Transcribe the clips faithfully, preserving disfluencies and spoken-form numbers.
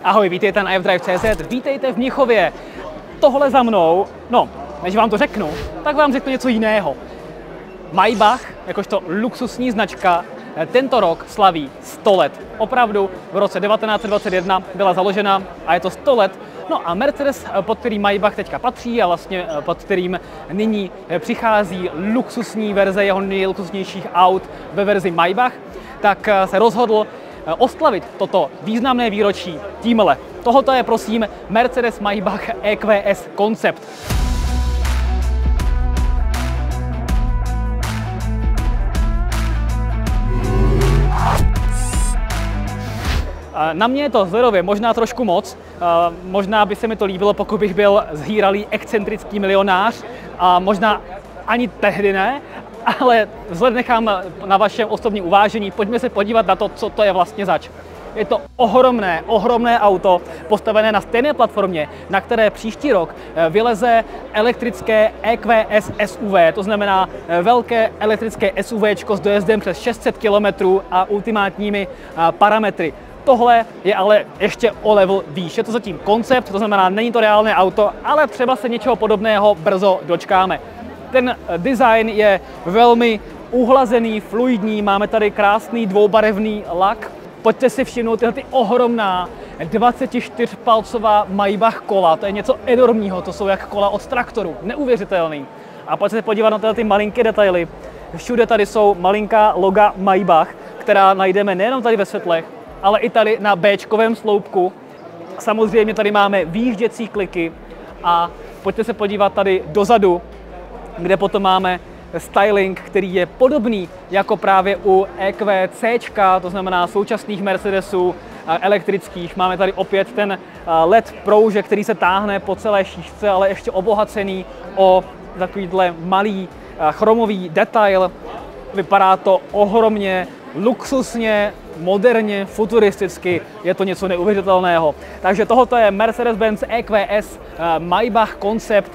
Ahoj, vítejte na iFDrive tečka cé zet, vítejte v Mnichově. Tohle za mnou, no, než vám to řeknu, tak vám řeknu něco jiného. Maybach, jakožto luxusní značka, tento rok slaví sto let. Opravdu v roce devatenáct set dvacet jedna byla založena a je to sto let. No a Mercedes, pod který Maybach teďka patří a vlastně pod kterým nyní přichází luxusní verze jeho nejluxusnějších aut ve verzi Maybach, tak se rozhodl oslavit toto významné výročí tímhle. Tohoto je prosím Mercedes-Maybach E Q S Concept. Na mě je to vzhledově možná trošku moc, možná by se mi to líbilo, pokud bych byl zhýralý excentrický milionář, a možná ani tehdy ne, ale vzhled nechám na vašem osobním uvážení. Pojďme se podívat na to, co to je vlastně zač. Je to ohromné, ohromné auto postavené na stejné platformě, na které příští rok vyleze elektrické E Q S S U V, to znamená velké elektrické SUVčko s dojezdem přes šest set kilometrů a ultimátními parametry. Tohle je ale ještě o level výš. Je to zatím koncept, to znamená, není to reálné auto, ale třeba se něčeho podobného brzo dočkáme. Ten design je velmi uhlazený, fluidní, máme tady krásný dvoubarevný lak. Pojďte si všimnout tyhle ty ohromná dvacetičtyřpalcová Maybach kola, to je něco enormního, to jsou jak kola od traktoru, neuvěřitelný. A pojďte se podívat na tyhle ty malinké detaily. Všude tady jsou malinká loga Maybach, která najdeme nejenom tady ve světlech, ale i tady na béčkovém sloupku. Samozřejmě tady máme výjížděcí kliky a pojďte se podívat tady dozadu, kde potom máme styling, který je podobný jako právě u E Q C, to znamená současných Mercedesů elektrických. Máme tady opět ten L E D proužek, který se táhne po celé šířce, ale ještě obohacený o takovýhle malý chromový detail. Vypadá to ohromně luxusně, moderně, futuristicky, je to něco neuvěřitelného. Takže tohoto je Mercedes-Benz E Q S Maybach Concept.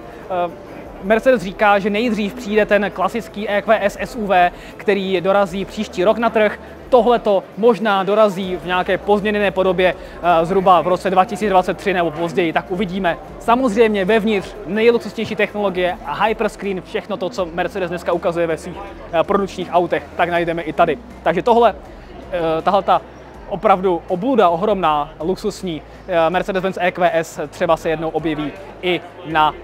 Mercedes říká, že nejdřív přijde ten klasický E Q S S U V, který dorazí příští rok na trh. Tohleto možná dorazí v nějaké pozměněné podobě zhruba v roce dva tisíce dvacet tři nebo později, tak uvidíme. Samozřejmě vevnitř nejluxusnější technologie a hyperscreen, všechno to, co Mercedes dneska ukazuje ve svých produkčních autech, tak najdeme i tady. Takže tohle, tahleta opravdu obluda ohromná, luxusní Mercedes-Benz E Q S třeba se jednou objeví i na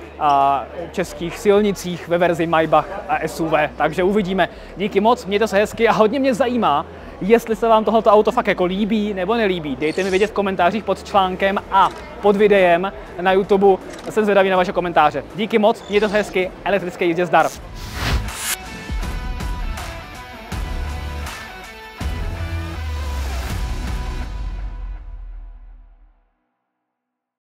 českých silnicích ve verzi Maybach a S U V, takže uvidíme. Díky moc, mějte se hezky a hodně mě zajímá, jestli se vám tohoto auto fakt jako líbí nebo nelíbí. Dejte mi vědět v komentářích pod článkem a pod videem na YouTube, jsem zvědavý na vaše komentáře. Díky moc, mějte se hezky, elektrické jízdě zdar.